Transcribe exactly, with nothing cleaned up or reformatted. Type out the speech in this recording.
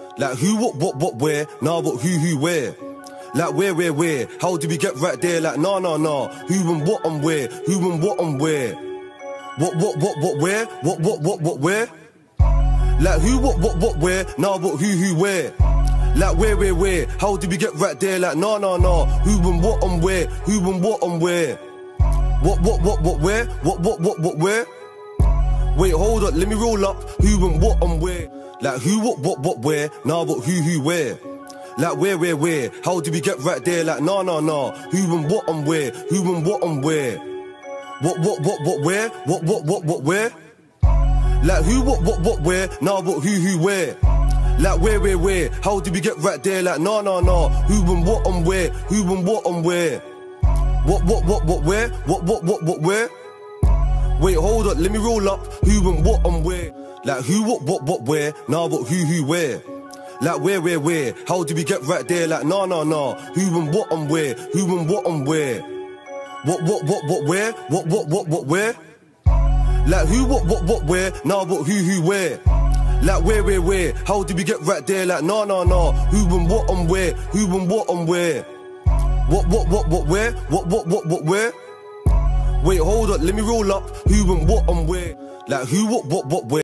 Like who, what, what, what, where? Nah, but who, who, where? Like where, where, where? How did we get right there? Like nah, nah, nah. Who and what and where? Who and what and where? What, what, what, what, where? What, what, what, what, where? Like who, what, what, what, where? Nah, but who, who, where? Like where, where, where? How did we get right there? Like nah, nah, nah. Who and what and where? Who and what and where? What, what, what, what, where? What, what, what, what, where? Wait, hold up, let me roll up. Who and what and where? Like who, what, what, what, where? Nah, but who, who, where? Like where, where, where? How did we get right there? Like nah, nah, nah. Who and what and where? Who and what and where? What, what, what, what, where? What, what, what, what, where? Like who, what, what, what, where? Nah, but who, who, where? Like where, where, where? How did we get right there? Like nah, nah, nah. Who and what and where? Who and what and where? What, what, what, what, where? What, what, what, what, where? Wait, hold up, let me roll up. Who and what and where? Like who, what, what, what, where? Nah, but who, who, where? Like where, where, where? How did we get right there? Like nah, nah, nah. Who and what and where? Who and what and where? What, what, what, what, where? What, what, what, what, where? Like who, what, what, what, where? Nah, but who, who, where? Like where, where, where? How did we get right there? Like nah, nah, nah. Who and what and where? Who and what and where? What, what, what, what, where? What, what, what, what, where? Wait, hold up, let me roll up. Who and what and where? Like who, what, what, what, where?